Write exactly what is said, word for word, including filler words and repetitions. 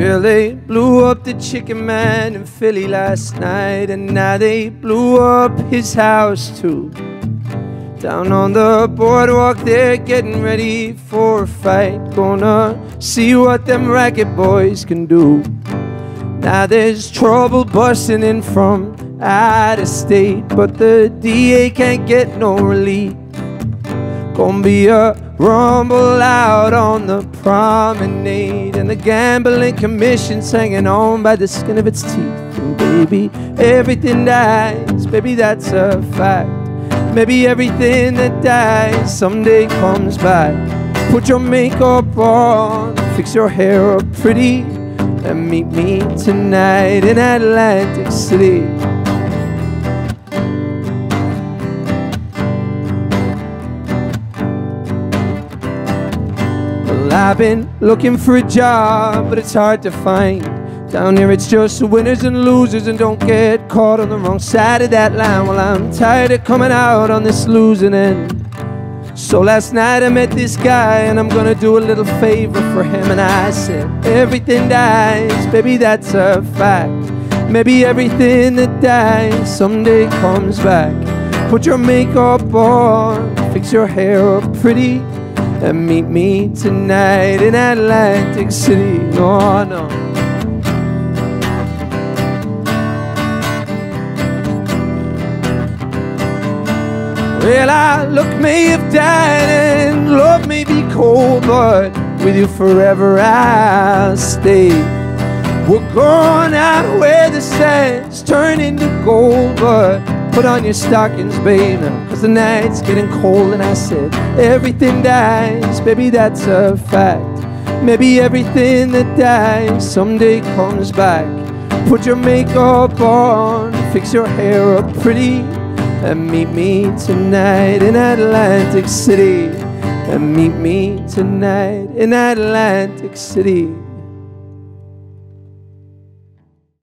Well, they blew up the Chicken Man in Philly last night, and now they blew up his house too. Down on the boardwalk, they're getting ready for a fight. Gonna see what them racket boys can do. Now there's trouble busting in from out of state, but the D A can't get no relief. Gonna be a rumble out on the promenade, and the gambling commission's hanging on by the skin of its teeth. And baby, everything dies, baby, that's a fact. Maybe everything that dies someday comes back. Put your makeup on, fix your hair up pretty, and meet me tonight in Atlantic City. I've been looking for a job, but it's hard to find. Down here it's just winners and losers, and don't get caught on the wrong side of that line. Well, I'm tired of coming out on this losing end. So last night I met this guy, and I'm gonna do a little favor for him. And I said, everything dies, baby, that's a fact. Maybe everything that dies someday comes back. Put your makeup on, fix your hair up pretty, and meet me tonight in Atlantic City. No, no. Well, our luck may have died and love may be cold, but with you forever I'll stay. We're going out where the sands turn into gold, but put on your stockings, baby, cause the night's getting cold. And I said, everything dies, baby, that's a fact. Maybe everything that dies someday comes back. Put your makeup on, fix your hair up pretty, and meet me tonight in Atlantic City. And meet me tonight in Atlantic City.